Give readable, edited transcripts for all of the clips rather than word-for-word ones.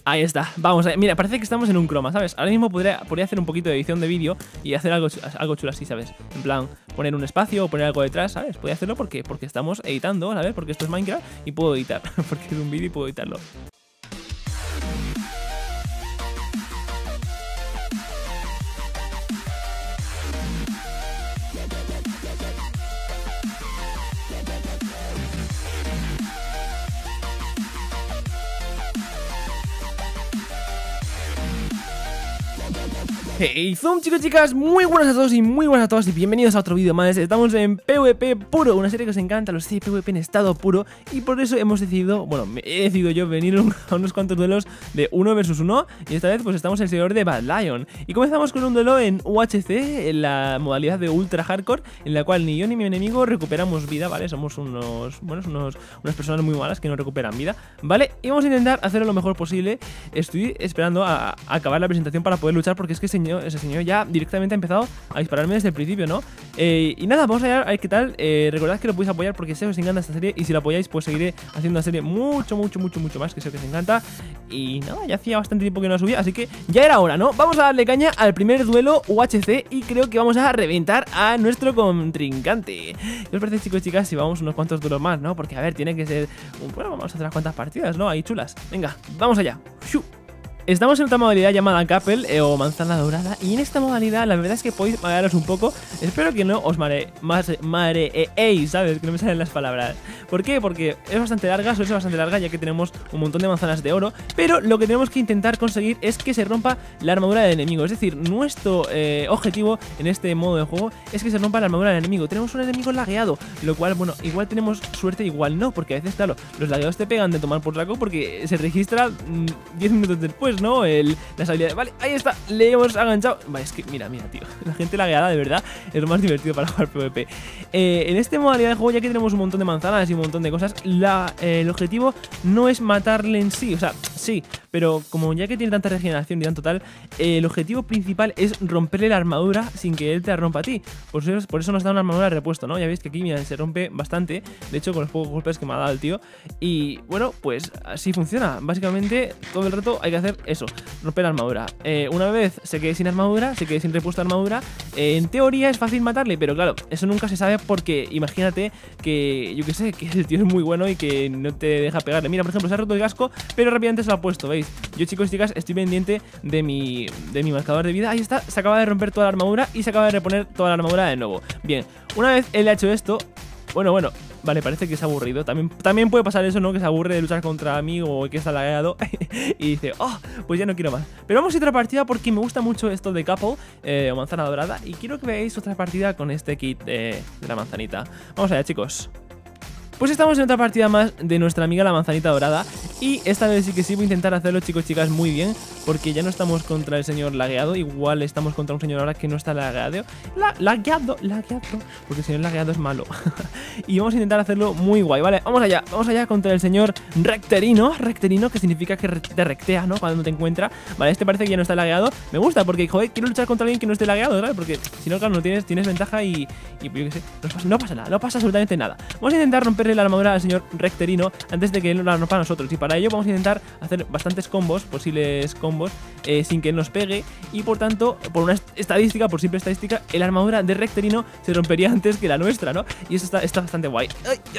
Ahí está, vamos, mira, parece que estamos en un croma, ¿sabes? Ahora mismo podría hacer un poquito de edición de vídeo y hacer algo chulo así, ¿sabes? En plan, poner un espacio o poner algo detrás, ¿sabes? Podría hacerlo porque estamos editando, ¿sabes? Porque esto es Minecraft y puedo editar, porque es un vídeo y puedo editarlo. Hey Zoom, chicos, chicas, muy buenas a todos y muy buenas a todos y bienvenidos a otro vídeo más. Estamos en PvP puro, una serie que os encanta, los PvP en estado puro. Y por eso hemos decidido, bueno, he decidido yo venir a unos cuantos duelos de 1 vs 1. Y esta vez pues estamos en el servidor de Bad Lion. Y comenzamos con un duelo en UHC, en la modalidad de Ultra Hardcore, en la cual ni yo ni mi enemigo recuperamos vida, ¿vale? Somos unas personas muy malas que no recuperan vida, ¿vale? Y vamos a intentar hacerlo lo mejor posible. Estoy esperando a acabar la presentación para poder luchar, porque es que ese señor ya directamente ha empezado a dispararme desde el principio, ¿no? Y nada, vamos a ver qué tal. Recordad que lo podéis apoyar porque sé que os encanta esta serie. Y si la apoyáis, pues seguiré haciendo la serie mucho más, que sé que os encanta. Y nada, ya hacía bastante tiempo que no la subía, así que ya era hora, ¿no? Vamos a darle caña al primer duelo UHC y creo que vamos a reventar a nuestro contrincante. ¿Qué os parece, chicos y chicas, si vamos unos cuantos duelos más, no? Porque, a ver, tiene que ser... Bueno, vamos a hacer unas cuantas partidas, ¿no? Ahí chulas. Venga, vamos allá. ¡Shu! Estamos en otra modalidad llamada Couple o manzana dorada. Y en esta modalidad la verdad es que podéis marearos un poco. Espero que no os mareéis, ¿sabes? Que no me salen las palabras. ¿Por qué? Porque es bastante larga, suele ser bastante larga, ya que tenemos un montón de manzanas de oro. Pero lo que tenemos que intentar conseguir es que se rompa la armadura del enemigo. Es decir, nuestro objetivo en este modo de juego es que se rompa la armadura del enemigo. Tenemos un enemigo lagueado, lo cual, bueno, igual tenemos suerte, igual no. Porque a veces, claro, los lagueados te pegan de tomar por saco porque se registra 10 minutos después, ¿no? Las habilidades. Vale, ahí está, le hemos enganchado. Vale, es que mira, tío, la gente lagueada de verdad es lo más divertido para jugar PvP. En esta modalidad de juego, ya que tenemos un montón de manzanas y un montón de cosas, el objetivo no es matarle en sí. O sea, sí, pero como ya que tiene tanta regeneración y tanto tal, el objetivo principal es romperle la armadura sin que él te la rompa a ti. Por eso nos da una armadura de repuesto, ¿no? Ya veis que aquí, mira, se rompe bastante. De hecho, con los pocos golpes que me ha dado el tío. Y bueno, pues así funciona. Básicamente, todo el rato hay que hacer eso, romper la armadura. Una vez se quede sin armadura, se quede sin repuesto de armadura, en teoría es fácil matarle, pero claro, eso nunca se sabe porque imagínate que, yo que sé, que el tío es muy bueno y que no te deja pegarle. Mira, por ejemplo, se ha roto el casco, pero rápidamente se lo ha puesto, ¿veis? Yo, chicos y chicas, estoy pendiente de mi marcador de vida. Ahí está, se acaba de romper toda la armadura y se acaba de reponer toda la armadura de nuevo. Bien, una vez él ha hecho esto, bueno, vale, parece que es aburrido. También puede pasar eso, ¿no? Que se aburre de luchar contra mí o que está lagueado y dice, oh, pues ya no quiero más. Pero vamos a ir a otra partida porque me gusta mucho esto de Couple o manzana dorada. Y quiero que veáis otra partida con este kit de la manzanita. Vamos allá, chicos. Pues estamos en otra partida más de nuestra amiga la manzanita dorada. Y esta vez sí que sí voy a intentar hacerlo, chicos y chicas, muy bien. Porque ya no estamos contra el señor lagueado. Igual estamos contra un señor ahora que no está lagueado. Lagueado. Porque el señor lagueado es malo. Y vamos a intentar hacerlo muy guay, ¿vale? Vamos allá contra el señor recterino. Recterino, que significa que te rectea, ¿no? Cuando te encuentra. Vale, este parece que ya no está lagueado. Me gusta porque, joder, quiero luchar contra alguien que no esté lagueado, ¿sabes? Porque si no, claro, no tienes ventaja y yo qué sé. No pasa nada, no pasa absolutamente nada. Vamos a intentar romperle la armadura al señor recterino antes de que él la rompa a nosotros. Y para ello vamos a intentar hacer bastantes posibles combos, sin que él nos pegue. Y por tanto, por una estadística, por simple estadística, el armadura de recterino se rompería antes que la nuestra, ¿no? Y eso está bastante guay.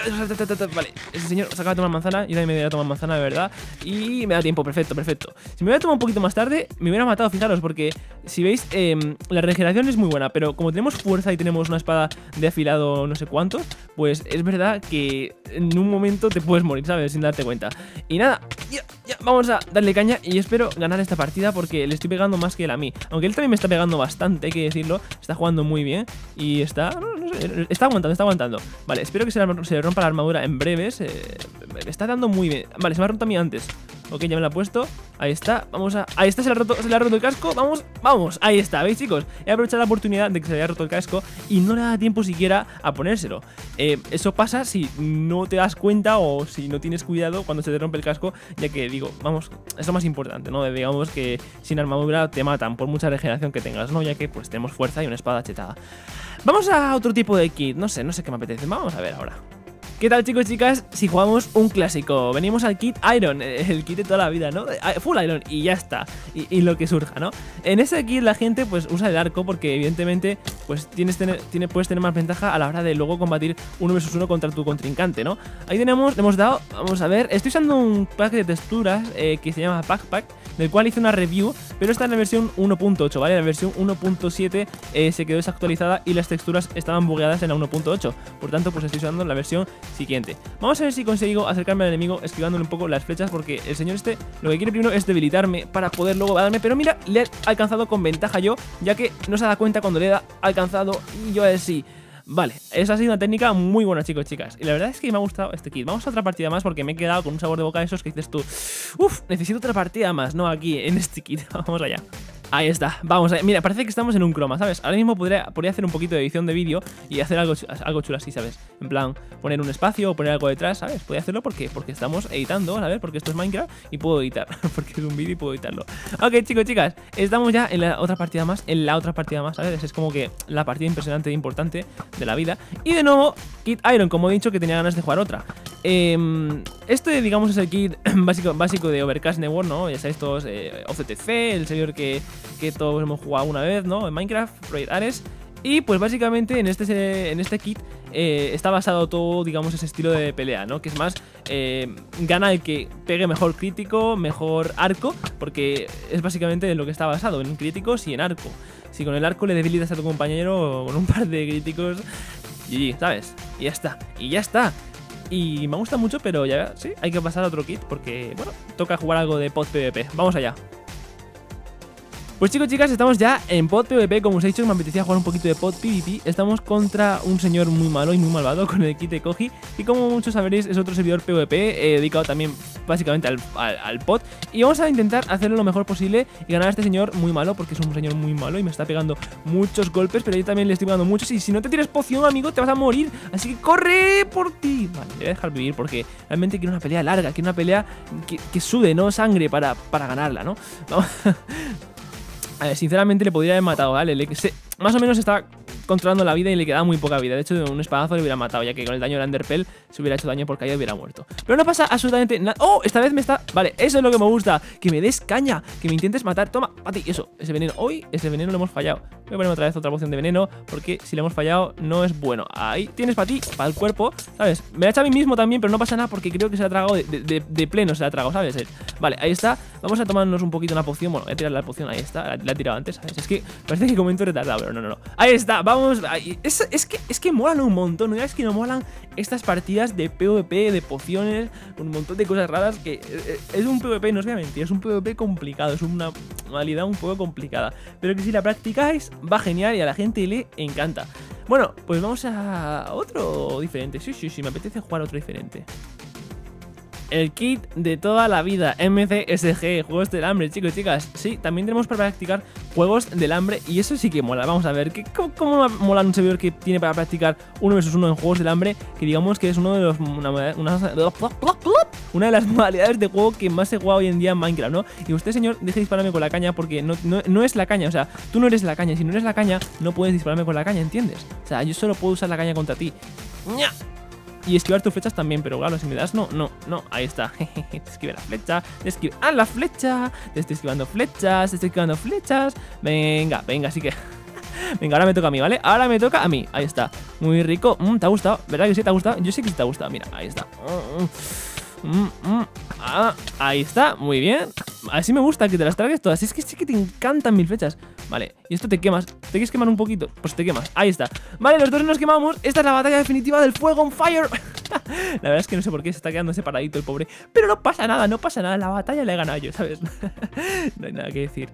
Vale, ese señor se acaba de tomar manzana. Yo también me voy a tomar manzana, de verdad. Y me da tiempo, perfecto. Si me hubiera tomado un poquito más tarde, me hubiera matado, fijaros, porque si veis, la regeneración es muy buena. Pero como tenemos fuerza y tenemos una espada de afilado no sé cuánto, pues es verdad que en un momento te puedes morir, ¿sabes? Sin darte cuenta. Y nada, ya vamos a darle caña y espero ganar esta partida porque le estoy pegando más que él a mí. Aunque él también me está pegando bastante, hay que decirlo. Está jugando muy bien y está aguantando. Vale, espero que se le rompa la armadura en breves. Me está dando muy bien. Vale, se me ha roto a mí antes. Ok, ya me la ha puesto. Ahí está, ahí está, se le ha roto el casco. Vamos, ahí está, ¿veis, chicos? He aprovechado la oportunidad de que se le haya roto el casco y no le da tiempo siquiera a ponérselo. Eso pasa si no te das cuenta o si no tienes cuidado cuando se te rompe el casco, ya que digo, vamos, es lo más importante, ¿no? Digamos que sin armadura te matan por mucha regeneración que tengas, ¿no? Ya que pues tenemos fuerza y una espada chetada. Vamos a otro tipo de kit, no sé qué me apetece. Vamos a ver ahora. ¿Qué tal, chicos y chicas? Si jugamos un clásico, venimos al kit Iron, el kit de toda la vida, ¿no? Full Iron y ya está, y lo que surja, ¿no? En ese kit la gente pues usa el arco porque evidentemente pues puedes tener más ventaja a la hora de luego combatir 1 vs 1 contra tu contrincante, ¿no? Ahí tenemos, le hemos dado, vamos a ver, estoy usando un pack de texturas que se llama Backpack, del cual hice una review, pero está en la versión 1.8, ¿vale? La versión 1.7 se quedó desactualizada y las texturas estaban bugueadas en la 1.8, por tanto pues estoy usando la versión siguiente. Vamos a ver si consigo acercarme al enemigo esquivándole un poco las flechas, porque el señor este lo que quiere primero es debilitarme para poder luego darme, pero mira, le he alcanzado con ventaja yo, ya que no se da cuenta cuando le he alcanzado y yo a él sí. Vale, esa ha sido una técnica muy buena, chicos y chicas. Y la verdad es que me ha gustado este kit. Vamos a otra partida más porque me he quedado con un sabor de boca de esos que dices tú, uff, necesito otra partida más, no aquí, en este kit. Vamos allá. Ahí está, vamos a ver. Mira, parece que estamos en un croma, ¿sabes? Ahora mismo podría hacer un poquito de edición de vídeo y hacer algo chulo así, ¿sabes? En plan, poner un espacio o poner algo detrás, ¿sabes? Podría hacerlo porque estamos editando, ¿sabes? Porque esto es Minecraft y puedo editar, porque es un vídeo y puedo editarlo. Ok, chicos, chicas, estamos ya en la otra partida más, ¿sabes? Es como que la partida impresionante e importante de la vida. Y de nuevo, Kit Iron, como he dicho, que tenía ganas de jugar otra. Este, digamos, es el kit básico de Overcast Network, ¿no? Ya sabéis todos, OCTC, el servidor que todos hemos jugado una vez, ¿no? En Minecraft, Project Ares. Y pues básicamente en este kit está basado todo, digamos, ese estilo de pelea, ¿no? Que es más, gana el que pegue mejor crítico, mejor arco, porque es básicamente en lo que está basado, en críticos y en arco. Si con el arco le debilitas a tu compañero con un par de críticos, GG, ¿sabes? Y ya está, y ya está. Y me gusta mucho, pero ya sí, hay que pasar a otro kit porque, bueno, toca jugar algo de pod PvP. Vamos allá. Pues chicos, chicas, estamos ya en pod PvP. Como os he dicho, me apetecía jugar un poquito de pod PvP. Estamos contra un señor muy malo y muy malvado con el kit de Koji. Y como muchos sabréis, es otro servidor PvP dedicado también básicamente al pod. Y vamos a intentar hacerlo lo mejor posible y ganar a este señor muy malo, porque es un señor muy malo y me está pegando muchos golpes, pero yo también le estoy pegando muchos. Y si no te tienes poción, amigo, te vas a morir. Así que corre por ti. Vale, le voy a dejar vivir porque realmente quiero una pelea larga, quiero una pelea que sude, ¿no? Sangre para ganarla, ¿no? Vamos. A ver, sinceramente le podría haber matado, ¿vale? Más o menos está controlando la vida y le queda muy poca vida. De hecho, un espadazo le hubiera matado, ya que con el daño del Underpell se hubiera hecho daño por caída y hubiera muerto. Pero no pasa absolutamente nada. ¡Oh! Esta vez me está... Vale, eso es lo que me gusta. Que me des caña, que me intentes matar. Toma, a ti, eso, ese veneno. Hoy ese veneno lo hemos fallado. Voy a poner otra vez otra poción de veneno, porque si le hemos fallado no es bueno. Ahí tienes para ti, para el cuerpo, ¿sabes? Me la he hecho a mí mismo también, pero no pasa nada porque creo que se la ha tragado de pleno, se la ha tragado, ¿sabes? Vale, ahí está. Vamos a tomarnos un poquito una poción. Bueno, voy a tirar la poción, ahí está. La he tirado antes, ¿sabes? Es que parece que comento retardado, pero no. Ahí está, vamos. Ahí. Es que molan un montón, ¿no? Es que no molan estas partidas de PvP, de pociones, un montón de cosas raras que es un PvP, no os voy a mentir, es un PvP complicado, es una modalidad un poco complicada, pero que si la practicáis va genial y a la gente le encanta. Bueno, pues vamos a otro diferente. Sí, me apetece jugar otro diferente. El kit de toda la vida, MCSG, juegos del hambre, chicos y chicas. Sí, también tenemos para practicar juegos del hambre y eso sí que mola. Vamos a ver, ¿cómo mola un servidor que tiene para practicar 1 vs 1 en juegos del hambre? Que digamos que es una de las modalidades de juego que más se juega hoy en día en Minecraft, ¿no? Y usted, señor, deje de dispararme con la caña porque no es la caña, o sea, tú no eres la caña. Si no eres la caña, no puedes dispararme con la caña, ¿entiendes? O sea, yo solo puedo usar la caña contra ti. ¡Nya! Y esquivar tus flechas también, pero claro, si me das, no, ahí está. Te esquive la flecha, te esquive a la flecha, te estoy esquivando flechas, venga, así que... Venga, ahora me toca a mí, ¿vale? Ahora me toca a mí, ahí está. Muy rico, ¿te ha gustado? ¿Verdad que sí te ha gustado? Yo sé que sí te ha gustado, mira, ahí está. Ahí está, muy bien. Así me gusta que te las tragues todas. Es que sí que te encantan mis flechas. Vale, y esto te quemas. ¿Te quieres quemar un poquito? Pues te quemas, ahí está. Vale, los dos nos quemamos. Esta es la batalla definitiva del fuego on fire. La verdad es que no sé por qué se está quedando separadito el pobre. Pero no pasa nada, la batalla la he ganado yo, ¿sabes? No hay nada que decir.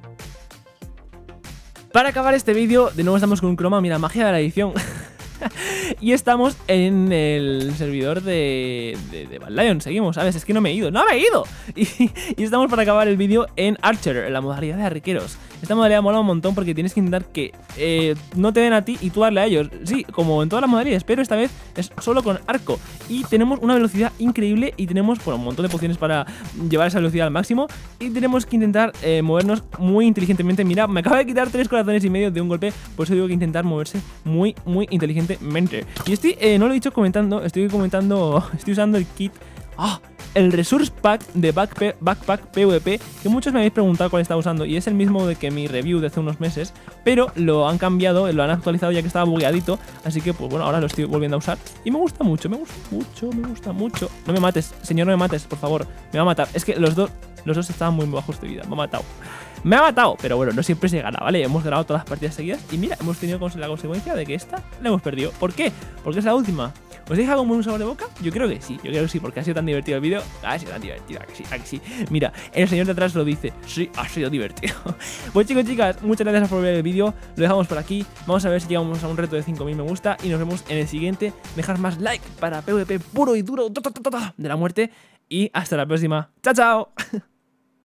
Para acabar este vídeo, de nuevo estamos con un croma. Mira, magia de la edición. Y estamos en el servidor de Bad Lion. Seguimos, ¿sabes? Es que no me he ido. Y estamos para acabar el vídeo en Archer, en la modalidad de arqueros. Esta modalidad mola un montón porque tienes que intentar que no te den a ti y tú darle a ellos. Sí, como en todas las modalidades, pero esta vez es solo con arco. Y tenemos una velocidad increíble y tenemos un montón de pociones para llevar esa velocidad al máximo. Y tenemos que intentar movernos muy inteligentemente. Mira, me acaba de quitar 3 corazones y medio de un golpe, por eso digo que intentar moverse muy inteligentemente. Y estoy, no lo he dicho comentando, estoy usando el kit... el Resource Pack de Backpack PvP, que muchos me habéis preguntado cuál estaba usando, y es el mismo de que mi review de hace unos meses, pero lo han cambiado, lo han actualizado ya que estaba bugueadito, así que pues bueno, ahora lo estoy volviendo a usar y me gusta mucho. No me mates, señor, no me mates, por favor, me va a matar. Es que los dos estaban muy bajos de vida, me ha matado, pero bueno, no siempre se gana, ¿vale? Hemos ganado todas las partidas seguidas y mira, hemos tenido la consecuencia de que esta la hemos perdido. ¿Por qué? Porque es la última. ¿Os deja con buen sabor de boca? Yo creo que sí, porque ha sido tan divertido el vídeo. Ha sido tan divertido, ¿a que sí? Mira, el señor de atrás lo dice. Sí, ha sido divertido. Pues chicos, chicas, muchas gracias por ver el vídeo. Lo dejamos por aquí. Vamos a ver si llegamos a un reto de 5000 me gusta. Y nos vemos en el siguiente. Dejar más like para PvP puro y duro de la muerte. Y hasta la próxima. ¡Chao, chao!